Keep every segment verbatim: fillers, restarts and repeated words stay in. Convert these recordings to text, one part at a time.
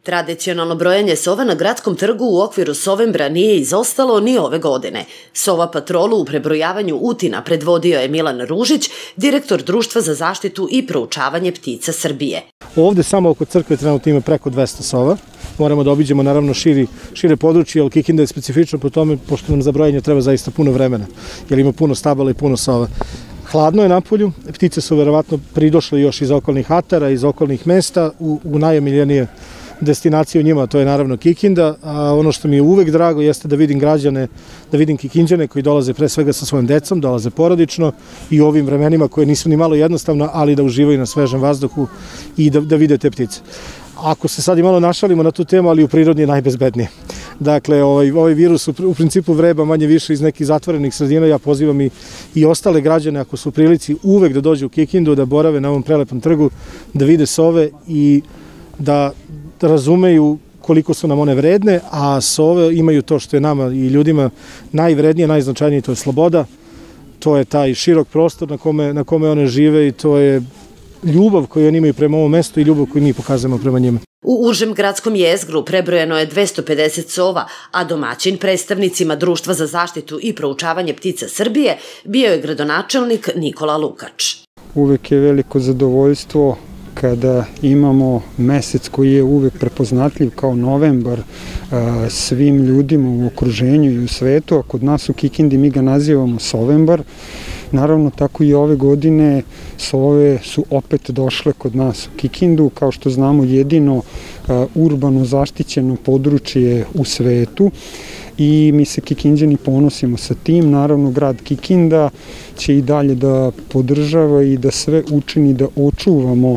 Tradicionalno brojanje sova na Gradskom trgu u okviru Sovembra nije izostalo ni ove godine. Sova patrolu u prebrojavanju utina predvodio je Milan Ružić, direktor Društva za zaštitu i proučavanje ptica Srbije. Ovde samo oko crkve trenutno ima preko dvesta sova. Moramo da obiđemo naravno širi, šire područje, ali Kikinda je specifično po tome, pošto nam za brojanje treba zaista puno vremena, jer ima puno stabala i puno sova. Hladno je napolju, ptice su verovatno pridošle još iz okolnih atara, iz okolnih mesta, u, u najomiljenije destinacije u njima, to je naravno Kikinda, a ono što mi je uvek drago jeste da vidim građane, da vidim Kikinđane koji dolaze pre svega sa svojim decom, dolaze porodično i u ovim vremenima koje nisu ni malo jednostavno, ali da uživaju na svežem vazduhu i da, da vide te ptice. Ako se sad i malo našalimo na tu temu, ali u prirodi je najbezbednije. Dakle, ovaj, ovaj virus u, u principu vreba manje više iz nekih zatvorenih sredina. Ja pozivam i, i ostale građane, ako su u prilici, uvek da dođu u Kikindu, da borave na ovom prelepom trgu, da vide sove i da razumeju koliko su nam one vredne, a sove imaju to što je nama i ljudima najvrednije, najznačajnije, to je sloboda, to je taj širok prostor na kome, na kome one žive i to je ljubav koju oni imaju prema ovom mestu i ljubav koju mi pokazujemo prema njima. U užem gradskom jezgru prebrojeno je dvesta pedeset sova, a domaćin predstavnicima Društva za zaštitu i proučavanje ptica Srbije bio je gradonačelnik Nikola Lukač. Uvek je veliko zadovoljstvo kada imamo mesec koji je uvek prepoznatljiv kao novembar svim ljudima u okruženju i u svetu, a kod nas u Kikindi mi ga nazivamo Sovembar. Naravno, tako i ove godine sove su opet došle kod nas u Kikindu, kao što znamo jedino urbano zaštićeno područje u svetu i mi se Kikinđani ponosimo sa tim. Naravno, grad Kikinda će i dalje da podržava i da sve učini da očuvamo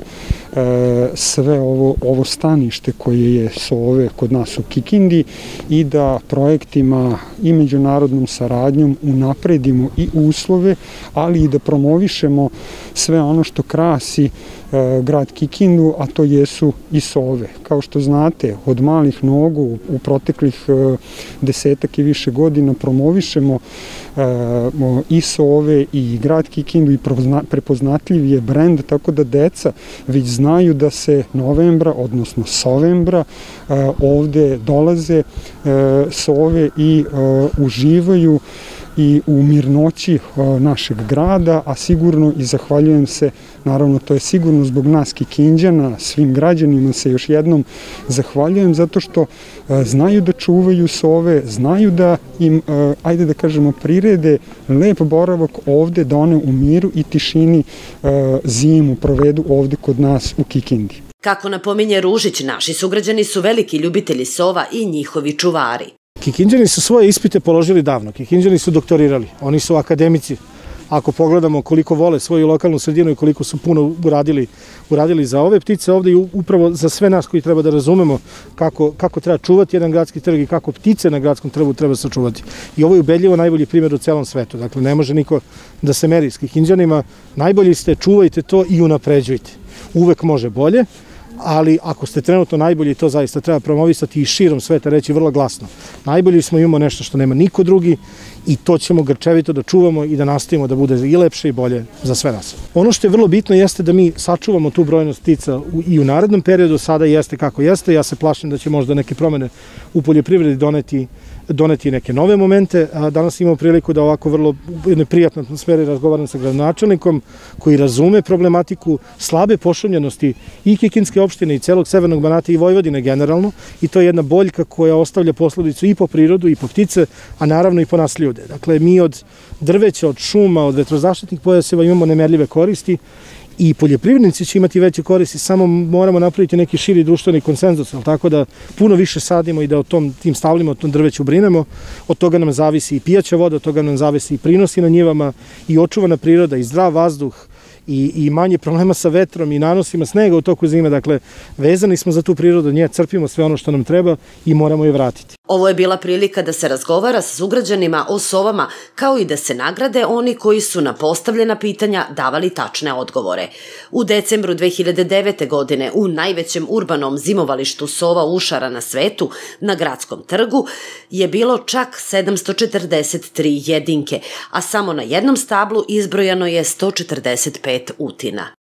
sve ovo, ovo stanište koje je sove kod nas u Kikindi i da projektima i međunarodnom saradnjom unapredimo i uslove, ali i da promovišemo sve ono što krasi grad Kikindu, a to jesu i sove. Kao što znate, od malih nogu u proteklih desetak i više godina promovišemo i sove i grad Kikindu i prepoznatljiv je brend, tako da deca već znaju da se novembra, odnosno sovembra, ovde dolaze sove i uživaju i u mirnoći našeg grada, a sigurno i zahvaljujem se, naravno to je sigurno zbog nas Kikinđana, svim građanima se još jednom zahvaljujem zato što znaju da čuvaju sove, znaju da im, ajde da kažemo, prirede lep boravak ovde, da one u miru i tišini zimu provedu ovde kod nas u Kikindi. Kako napominje Ružić, naši sugrađani su veliki ljubitelji sova i njihovi čuvari. Kikinđani su svoje ispite položili davno, Kikinđani su doktorirali, oni su akademici. Ako pogledamo koliko vole svoju lokalnu sredinu i koliko su puno uradili, uradili za ove ptice ovde i upravo za sve nas koji treba da razumemo kako, kako treba čuvati jedan gradski trg i kako ptice na gradskom trgu treba sačuvati. I ovo je ubedljivo najbolji primjer u celom svetu. Dakle, ne može niko da se meri s Kikinđanima. Najbolji ste, čuvajte to i unapređujte. Uvek može bolje, ali ako ste trenutno najbolji, to zaista treba promovisati i širom sveta reći vrlo glasno. Najbolji smo, imamo nešto što nema niko drugi i to ćemo grčevito da čuvamo i da nastavimo da bude i lepše i bolje za sve nas. Ono što je vrlo bitno jeste da mi sačuvamo tu brojnost ptica i u narednom periodu, sada jeste kako jeste. Ja se plašim da će možda neke promene u poljoprivredi doneti doneti neke nove momente. A danas imamo priliku da ovako vrlo u jednoj prijatnoj atmosferi razgovaram sa gradonačelnikom koji razume problematiku slabe pošumljenosti i Kikinske opštine i celog Severnog Banata i Vojvodine generalno i to je jedna boljka koja ostavlja posledicu i po prirodu i po ptice, a naravno i po nas ljude. Dakle, mi od drveća, od šuma, od vetrozaštitnih pojaseva imamo nemerljive koristi i poljoprivrednici će imati veće koristi, samo moramo napraviti neki širi društveni konsenzus, tako da puno više sadimo i da o tom, tim stavljamo, o tom drveću brinemo. Od toga nam zavisi i pijaća voda, od toga nam zavisi i prinosi na njivama i očuvana priroda i zdrav vazduh i, i manje problema sa vetrom i nanosima snega u toku zime. Dakle, vezani smo za tu prirodu, nje crpimo sve ono što nam treba i moramo je vratiti. Ovo je bila prilika da se razgovara sa sugrađanima o sovama, kao i da se nagrade oni koji su na postavljena pitanja davali tačne odgovore. U decembru dve hiljade devete. godine u najvećem urbanom zimovalištu sova ušara na svetu, na Gradskom trgu, je bilo čak sedamsto četrdeset tri jedinke, a samo na jednom stablu izbrojano je sto četrdeset pet utina.